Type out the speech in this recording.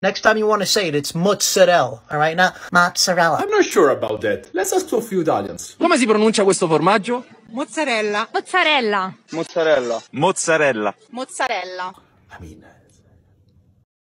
Next time you want to say it, it's mozzarella, all right? Not mozzarella. I'm not sure about that. Let's ask to a few Italians. Come si pronuncia questo formaggio? Mozzarella. Mozzarella. Mozzarella. Mozzarella. Mozzarella. I mean,